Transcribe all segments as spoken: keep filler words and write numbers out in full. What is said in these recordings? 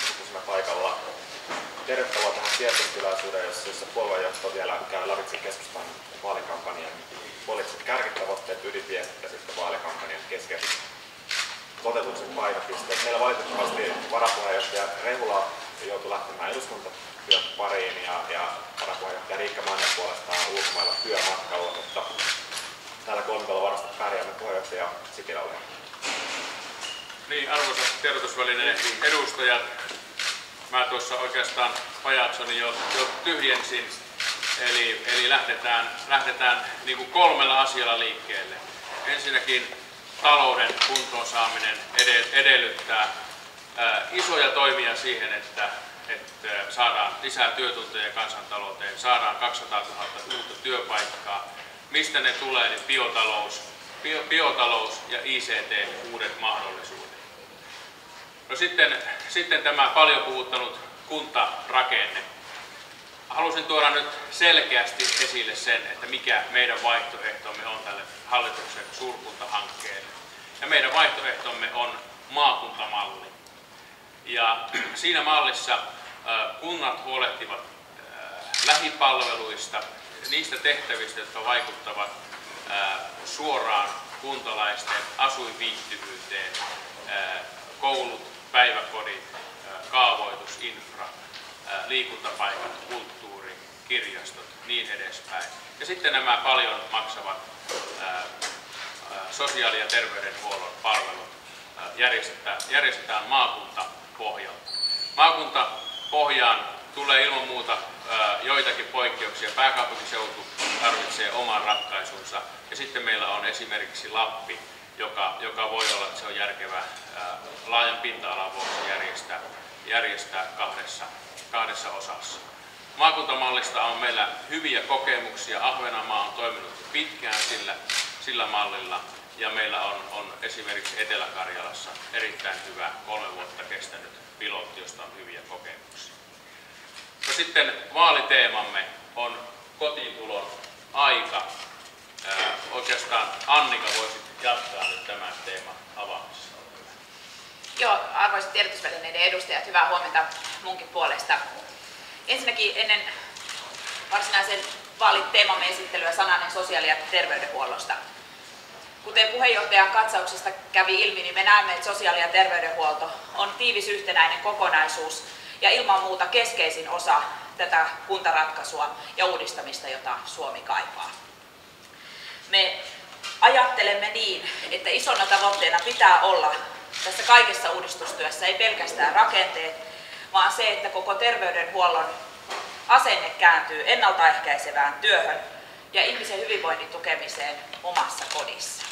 siinä paikalla. Tervetuloa tähän tiedotustilaisuuteen, jossa, jossa puoluejohto vielä käy lävitse keskustan vaalikampanjan poliittiset kärkitavoitteet, ydinviestit ja sitten vaalikampanjan keskeiset toteutuksen painopisteet. Meillä valitettavasti varapuheenjohtaja Rehula joutui lähtemään eduskuntatyön pariin ja, ja varapuheenjohtaja Riikka Manner puolestaan ulkomailla työmatkalla, mutta täällä kolmikolla varmasti pärjäämme. Puheenjohtaja Sipilä ole. Niin, arvoisat tiedotusvälineen edustajat, mä tuossa oikeastaan pajatsoni jo, jo tyhjensin, eli, eli lähdetään, lähdetään niin kuin kolmella asialla liikkeelle. Ensinnäkin talouden kuntoon saaminen edellyttää ää, isoja toimia siihen, että, että saadaan lisää työtunteja kansantalouteen, saadaan kaksisataatuhatta uutta työpaikkaa. Mistä ne tulee, niin biotalous, bio, biotalous ja I C T, uudet mahdollisuudet. No sitten, sitten tämä paljon puhuttanut kuntarakenne. Halusin tuoda nyt selkeästi esille sen, että mikä meidän vaihtoehtomme on tälle hallituksen suurkuntahankkeelle. Ja meidän vaihtoehtomme on maakuntamalli. Ja siinä mallissa kunnat huolehtivat lähipalveluista, niistä tehtävistä, jotka vaikuttavat suoraan kuntalaisten asuinviihtyvyyteen, koulut, päiväkodit, kaavoitus, infra, liikuntapaikat, kulttuuri, kirjastot, niin edespäin. Ja sitten nämä paljon maksavat sosiaali- ja terveydenhuollon palvelut järjestetään, järjestetään maakuntapohjalta. Maakuntapohjaan tulee ilman muuta joitakin poikkeuksia. Pääkaupunkiseutu tarvitsee oman ratkaisunsa. Ja sitten meillä on esimerkiksi Lappi, joka, joka voi olla, että se on järkevää laajan pinta-alan vuoksi järjestää, järjestää kahdessa, kahdessa osassa. Maakuntamallista on meillä hyviä kokemuksia. Ahvenanmaa on toiminut pitkään sillä, sillä mallilla. Ja meillä on, on esimerkiksi Etelä-Karjalassa erittäin hyvä kolme vuotta kestänyt pilotti, josta on hyviä kokemuksia. No sitten vaaliteemamme on kotiintulon aika. Ää, oikeastaan Annika voisi jatkaa nyt tämän teeman avaamisessa. Joo, arvoisat tiedotusvälineiden edustajat, hyvää huomenta munkin puolesta. Ensinnäkin ennen varsinaisen vaaliteemamme esittelyä sananen sosiaali- ja terveydenhuollosta. Kuten puheenjohtajan katsauksesta kävi ilmi, niin me näemme, että sosiaali- ja terveydenhuolto on tiivis yhtenäinen kokonaisuus ja ilman muuta keskeisin osa tätä kuntaratkaisua ja uudistamista, jota Suomi kaipaa. Me ajattelemme niin, että isona tavoitteena pitää olla tässä kaikessa uudistustyössä ei pelkästään rakenteet, vaan se, että koko terveydenhuollon asenne kääntyy ennaltaehkäisevään työhön ja ihmisen hyvinvoinnin tukemiseen omassa kodissa.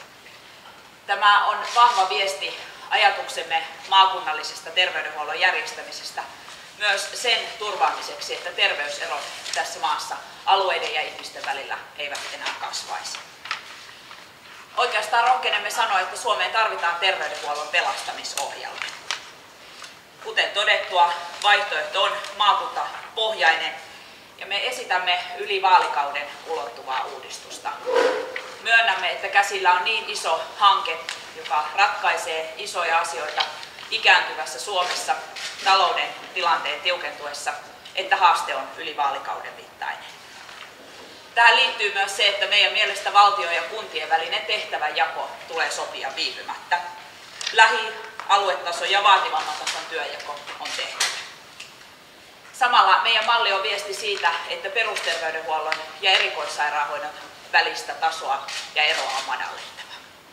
Tämä on vahva viesti ajatuksemme maakunnallisesta terveydenhuollon järjestämisestä myös sen turvaamiseksi, että terveyserot tässä maassa alueiden ja ihmisten välillä eivät enää kasvaisi. Oikeastaan rohkenemme sanoa, että Suomeen tarvitaan terveydenhuollon pelastamisohjelma. Kuten todettua, vaihtoehto on maakuntapohjainen ja me esitämme yli vaalikauden ulottuvaa uudistusta. Myönnämme, että käsillä on niin iso hanke, joka ratkaisee isoja asioita ikääntyvässä Suomessa talouden tilanteen tiukentuessa, että haaste on yli vaalikauden mittainen. Tähän liittyy myös se, että meidän mielestä valtion ja kuntien välinen tehtävänjako tulee sopia viipymättä. Lähi-, aluetason ja vaativamman tason työnjako on tehtävä. Samalla meidän malli on viesti siitä, että perusterveydenhuollon ja erikoissairaanhoidon välistä tasoa ja eroa on madallettava.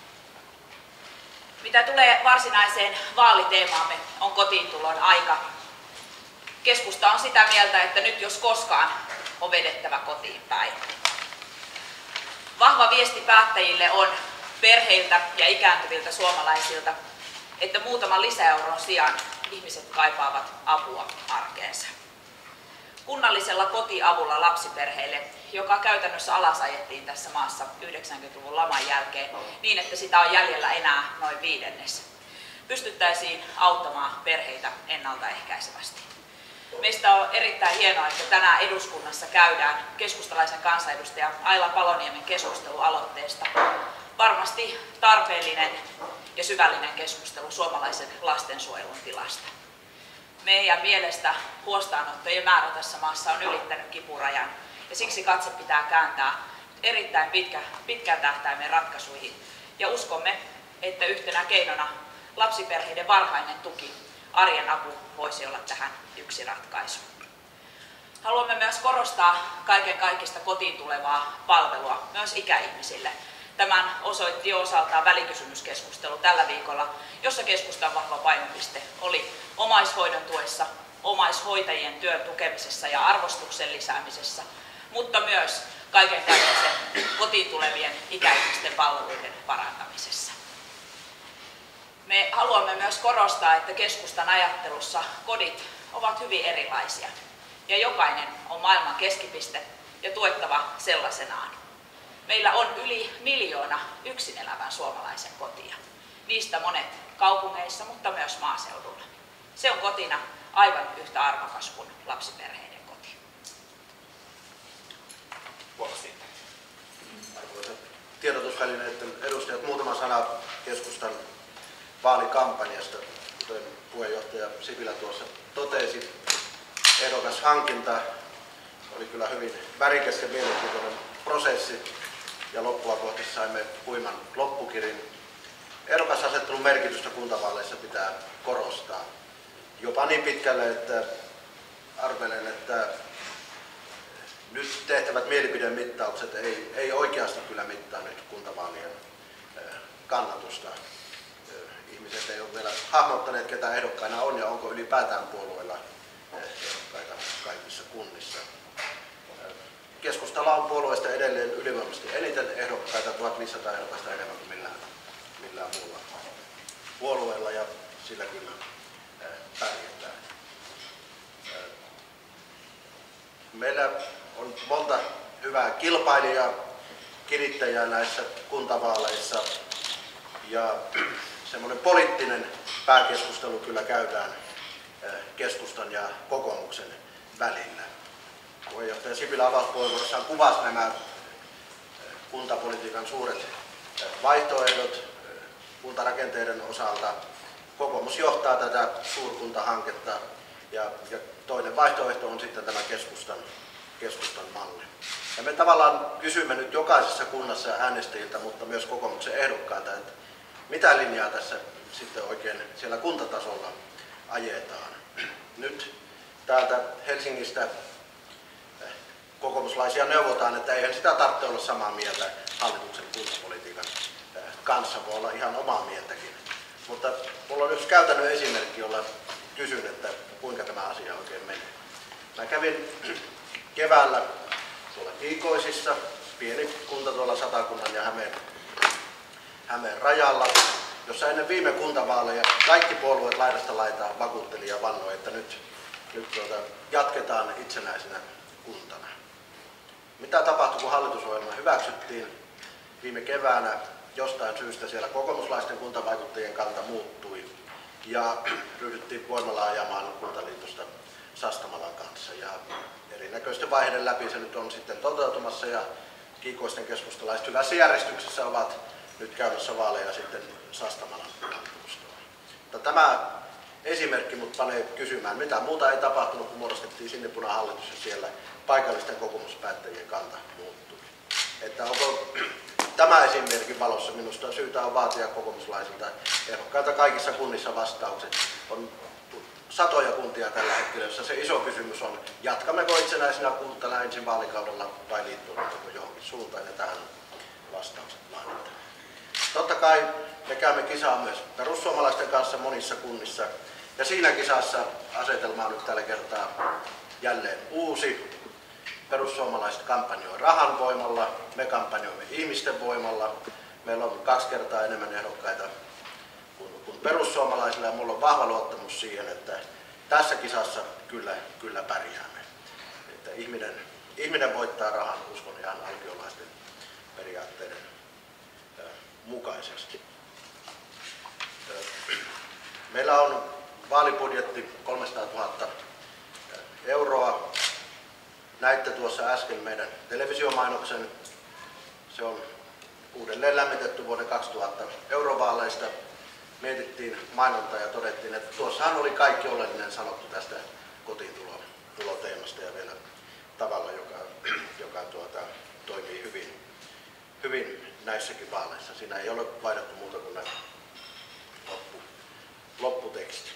Mitä tulee varsinaiseen vaaliteemaamme, on kotiintulon aika. Keskusta on sitä mieltä, että nyt jos koskaan on vedettävä kotiin päin. Vahva viesti päättäjille on perheiltä ja ikääntyviltä suomalaisilta, että muutaman lisäeuron sijaan ihmiset kaipaavat apua arkeensa. Kunnallisella kotiavulla lapsiperheille, joka käytännössä alasajettiin tässä maassa yhdeksänkymmentäluvun laman jälkeen niin, että sitä on jäljellä enää noin viidennes, pystyttäisiin auttamaan perheitä ennaltaehkäisevästi. Meistä on erittäin hienoa, että tänään eduskunnassa käydään keskustalaisen kansanedustajan Aila Paloniemen keskustelualoitteesta. Varmasti tarpeellinen ja syvällinen keskustelu suomalaisen lastensuojelun tilasta. meidän mielestä huostaanottojen määrä tässä maassa on ylittänyt kipurajan ja siksi katse pitää kääntää erittäin pitkä, pitkän tähtäimen ratkaisuihin ja uskomme, että yhtenä keinona lapsiperheiden varhainen tuki, arjen apu voisi olla tähän yksi ratkaisu. Haluamme myös korostaa kaiken kaikista kotiin tulevaa palvelua myös ikäihmisille. Tämän osoitti jo osaltaan välikysymyskeskustelu tällä viikolla, jossa keskustan vahva painopiste oli omaishoidon tuessa, omaishoitajien työn tukemisessa ja arvostuksen lisäämisessä, mutta myös kaiken kaikkiaan kotiin tulevien ikäihmisten palveluiden parantamisessa. Me haluamme myös korostaa, että keskustan ajattelussa kodit ovat hyvin erilaisia ja jokainen on maailman keskipiste ja tuettava sellaisenaan. Meillä on yli miljoona yksin elävän suomalaisen kotia. Niistä monet kaupungeissa, mutta myös maaseudulla. Se on kotina aivan yhtä arvokas kuin lapsiperheiden koti. Arvoisat tiedotusvälineiden edustajat, muutama sana keskustan vaalikampanjasta. Kuten puheenjohtaja Sipilä tuossa totesi, ehdokashankinta oli kyllä hyvin värikäs ja mielenkiintoinen prosessi ja loppua kohti saimme huiman loppukirin. Ehdokasasettelun merkitystä kuntavaaleissa pitää korostaa. Jopa niin pitkälle, että arvelen, että nyt tehtävät mielipidemittaukset ei, ei oikeasti kyllä mittaa nyt kuntavaalien kannatusta. Ihmiset ei ole vielä hahmottaneet, ketä ehdokkaina on ja onko ylipäätään puolueilla ehdokkaita kaikissa kunnissa. Keskustalla on puolueista edelleen ylivoimaisesti eniten ehdokkaita, tuhatviisisataa ehdokasta enemmän kuin millään, millään muulla puolueella ja sillä kyllä pärjätään. Meillä on monta hyvää kilpailijaa, kirittäjää näissä kuntavaaleissa ja semmoinen poliittinen pääkeskustelu kyllä käydään keskustan ja kokoomuksen välillä. Puheenjohtaja Sipilä avauspuheenvuorossaan kuvasi nämä kuntapolitiikan suuret vaihtoehdot kuntarakenteiden osalta. Kokoomus johtaa tätä suurkuntahanketta ja, ja toinen vaihtoehto on sitten tämä keskustan, keskustan malli. Ja me tavallaan kysymme nyt jokaisessa kunnassa äänestäjiltä, mutta myös kokoomuksen ehdokkailta, että mitä linjaa tässä sitten oikein siellä kuntatasolla ajetaan. Nyt täältä Helsingistä kokoomuslaisia neuvotaan, että eihän sitä tarvitse olla samaa mieltä hallituksen kuntapolitiikan kanssa, voi olla ihan omaa mieltäkin. Mutta minulla on yksi käytännön esimerkki, jolla kysyn, että kuinka tämä asia oikein menee. Mä kävin keväällä tuolla Kiikoisissa, pieni kunta tuolla Satakunnan ja Hämeen, Hämeen rajalla, jossa ennen viime kuntavaaleja kaikki puolueet laidasta laitaan vakuutteli ja vannoi, että nyt, nyt tuota, jatketaan itsenäisenä kuntana. Mitä tapahtui, kun hallitusohjelma hyväksyttiin viime keväänä? Jostain syystä siellä kokoomuslaisten kuntavaikuttajien kanta muuttui ja ryhdyttiin voimalla ajamaan kuntaliitosta Sastamalan kanssa. Ja erinäköisten vaiheiden läpi se nyt on sitten toteutumassa ja kiikoisten keskustalaiset hyvässä järjestyksessä ovat nyt käymässä vaaleja sitten Sastamalan valtuustoon. Mutta tämä esimerkki mut panee kysymään, mitä muuta ei tapahtunut, kun muodostettiin sinipunahallitus ja siellä paikallisten kokoomuspäättäjien kanta muuttui. Että onko tämä esimerkin valossa minusta syytä on vaatia kokoomuslaisilta ehdokkailta kaikissa kunnissa vastaukset. On satoja kuntia tällä hetkellä, jossa se iso kysymys on, jatkammeko itsenäisenä kuntana ensin vaalikaudella vai liittymätkö johonkin suuntaan, ja tähän vastaukset laaditaan. Totta kai me käymme kisaa myös perussuomalaisten kanssa monissa kunnissa, ja siinä kisassa asetelma on nyt tällä kertaa jälleen uusi. Perussuomalaiset kampanjoi rahan voimalla, me kampanjoimme ihmisten voimalla. Meillä on kaksi kertaa enemmän ehdokkaita kuin, kuin perussuomalaisilla ja minulla on vahva luottamus siihen, että tässä kisassa kyllä, kyllä pärjäämme. Että ihminen, ihminen voittaa rahan, uskon ihan alkiolaisten periaatteiden äh, mukaisesti. Äh, meillä on vaalibudjetti kolmesataatuhatta euroa. Näitte tuossa äsken meidän televisiomainoksen. Se on uudelleen lämmitetty vuoden kaksituhatta eurovaaleista. mietittiin mainontaa ja todettiin, että tuossahan oli kaikki oleellinen sanottu tästä kotiintuloteemasta ja vielä tavalla, joka, joka tuota, toimii hyvin, hyvin näissäkin vaaleissa. Siinä ei ole vaihdettu muuta kuin loppu, lopputeksti.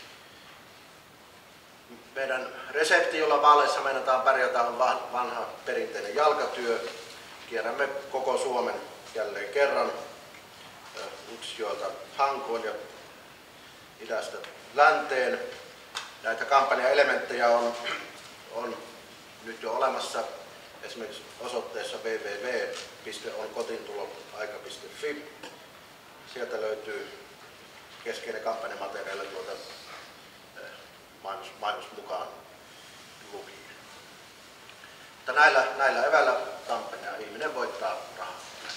Meidän resepti, jolla vaaleissa meinataan pärjätä, on vanha perinteinen jalkatyö. Kierrämme koko Suomen jälleen kerran Utsjoelta Hankoon ja idästä länteen. Näitä kampanjaelementtejä on, on nyt jo olemassa esimerkiksi osoitteessa double-u double-u double-u piste on kotiintuloaika piste fi. Sieltä löytyy keskeinen kampanjamateriaali tuota mainos, mainos mukaan lukien. Mutta näillä, näillä eväillä kampanja ihminen voittaa rahaa.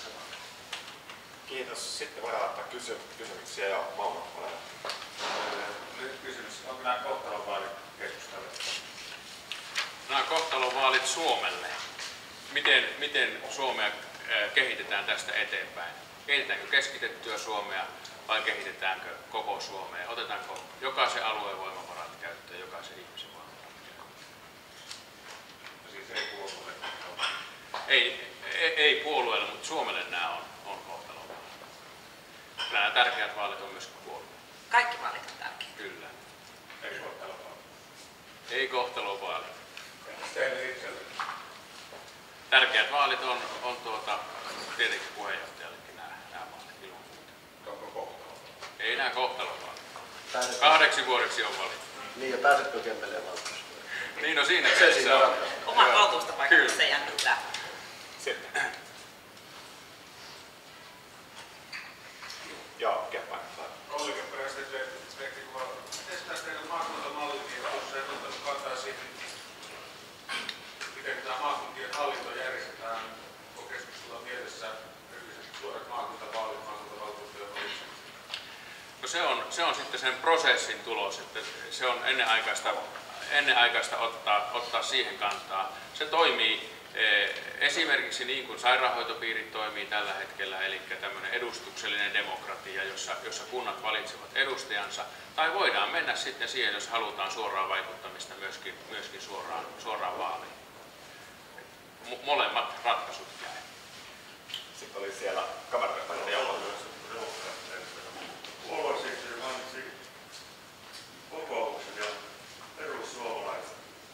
Kiitos. Sitten voidaan ottaa kysy- kysymyksiä ja Mauno, ole hyvä. Lyhyt kysymys. Onko nämä kohtalonvaalit keskustelut? Nämä kohtalonvaalit Suomelle. Miten, miten Suomea kehitetään tästä eteenpäin? Kehitetäänkö keskitettyä Suomea vai kehitetäänkö koko Suomea? Otetaanko jokaisen alueen voimavarat käyttöön, jokaisen ihmisen voimavarat käyttöön? No siis ei puolueelle. Ei, ei, ei puolueelle, mutta Suomelle nämä on, on kohtalonvaalit. Nämä tärkeät vaalit on myös puolueelle. Kaikki vaalit on tärkeitä. Kyllä. Ei kohtalonvaalit. Ei kohtalonvaalit. Teille itselle. Tärkeät vaalit on, on tuota, tietenkin puheenjohtajallekin nämä, nämä vaalit ilman muuta. Onko kohtalonvaalit? Ei nämä kohtalonvaalit. Pääsetkö, Kahdeksi vuodeksi on valittu. niin ja pääsetkö Kempeleen valtuustoon? Niin, no siinä Se mielessä siinä on. ratkaisee. Oma Joo. valtuustopaikka Kyllä. se jännittää. Sitten. Joo, Keppäinen. Olli Kemppäinen, perspektiiva. Miten tästä teidän maakuntamalli, niin tuossa ei ottanut kantaa siihen, miten tämä maakuntien hallinto järjestetään, kun keskustella mielessä erityisesti suorat maakuntavaalit, maakuntavaltuustojen valitsemista. No se on, se on sitten sen prosessin tulos, että se on ennenaikaista, ennenaikaista ottaa, ottaa siihen kantaa. Se toimii eh, esimerkiksi niin kuin sairaanhoitopiirit toimii tällä hetkellä, eli tämmöinen edustuksellinen demokratia, jossa, jossa kunnat valitsevat edustajansa, tai voidaan mennä sitten siihen, jos halutaan suoraa vaikuttamista myöskin, myöskin suoraan, suoraan vaaliin. Mo- molemmat ratkaisut käy. Sitten oli siellä kameraryhmän Jauho. Puoluesihteeri mainitsi kokoomuksen ja perussuomalaiset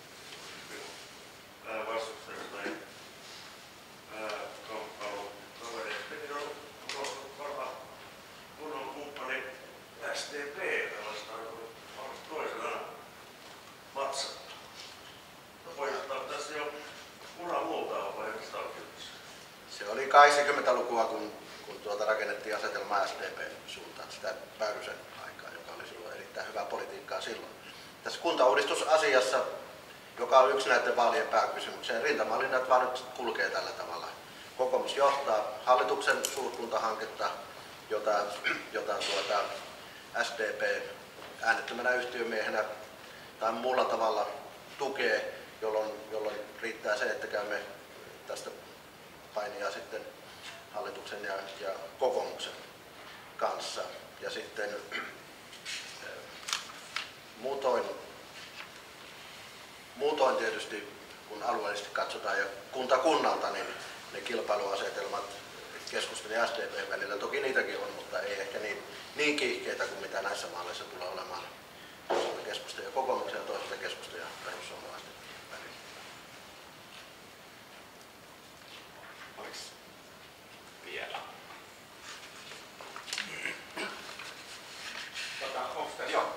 vastustajista ja kamppailun tovereista. Tekin on korostanut parha kunnon kumppani S D P, tällaista on toisena matsattu. No voidaan tässä jo punamultaa vai mistä on kysymys? Se oli kahdeksankymmentälukua, kun, kun tuota rakennettiin asetelma S D P:n suuntaan, sitä Väyrysen aikaa, joka oli silloin erittäin hyvää politiikkaa silloin. Tässä kuntauudistusasiassa, joka on yksi näiden vaalien pääkysymyksiä, rintamalinnat vaan nyt kulkee tällä tavalla. Kokoomus johtaa hallituksen suurkuntahanketta, jota, jota tuota S D P äänettömänä yhtiömiehenä tai muulla tavalla tukee, jolloin, jolloin riittää se, että käymme tästä painia sitten hallituksen ja, ja kokoomuksen kanssa. Ja sitten muutoin, muutoin tietysti, kun alueellisesti katsotaan ja kunta kunnalta, niin ne kilpailuasetelmat keskustan ja S D P:n välillä, toki niitäkin on, mutta ei ehkä niin, niin kiihkeitä kuin mitä näissä maaleissa tulee olemaan toisaalta keskustan ja kokoomuksen ja toisaalta keskustan ja perussuomalaisten välillä. Oliko vielä? Tota, onko tässä, Joo.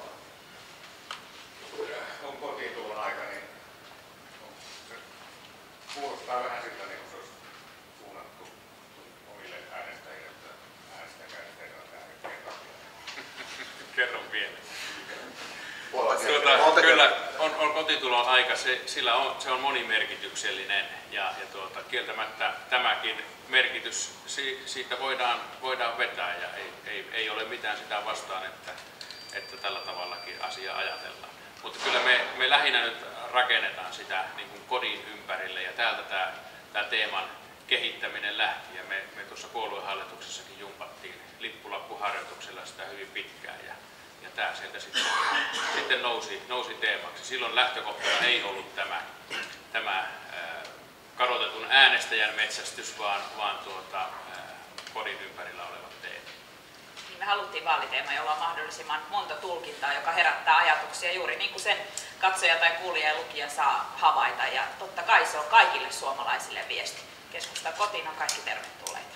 on kotiintulon aika, niin on, se kuulostaa vähän siltä, niin kuin se olisi suunnattu omille äänestäjille, että äänestäkää teidän äänestäjien. Kerron vielä. Monta kertaa. Tuota, Monta kyllä kertaa. on, on kotitulon aika, se, sillä on, se on monimerkityksellinen ja, ja tuota, kieltämättä tämäkin merkitys, si, siitä voidaan, voidaan vetää ja ei, ei, ei ole mitään sitä vastaan, että, että tällä tavallakin asiaa ajatellaan. Mutta kyllä me, me lähinnä nyt rakennetaan sitä niin kuin kodin ympärille ja täältä tämä, tämä teeman kehittäminen lähti ja me, me tuossa puoluehallituksessakin jumpattiin lippulappuharjoituksella harjoittaa sitä hyvin pitkään. Ja, ja tämä sieltä sitten, sitten nousi, nousi teemaksi. Silloin lähtökohtana ei ollut tämä, tämä ää, kadotetun äänestäjän metsästys, vaan, vaan tuota, ää, kodin ympärillä olevat teemat. Niin me haluttiin vaaliteema, jolla on mahdollisimman monta tulkintaa, joka herättää ajatuksia juuri niin kuin sen katsoja tai kuulija ja lukija saa havaita. Ja totta kai se on kaikille suomalaisille viesti. Keskusta kotiin on kaikki tervetulleita.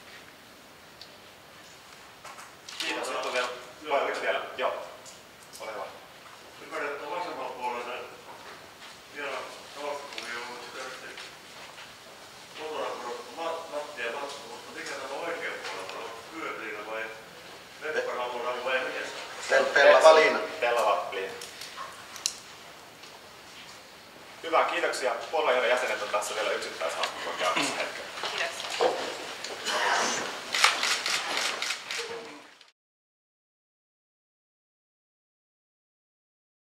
Kiitos. Nyt on vielä, vai yksi vielä? Joo. Ole hyvä. Ymmärrän, että vasemmalla puolella vielä taustakuvia on sitten kotona kurottu Matti ja Matti, mutta mikä tämä oikea puolella on? Pyöriinä vai Leppäramona vai miten se on? Pellava Liina. Pellava Liina. Hyvä, kiitoksia. Puoluejohdon jäsenet on tässä vielä yksittäishaastattelun käytössä hetkellä.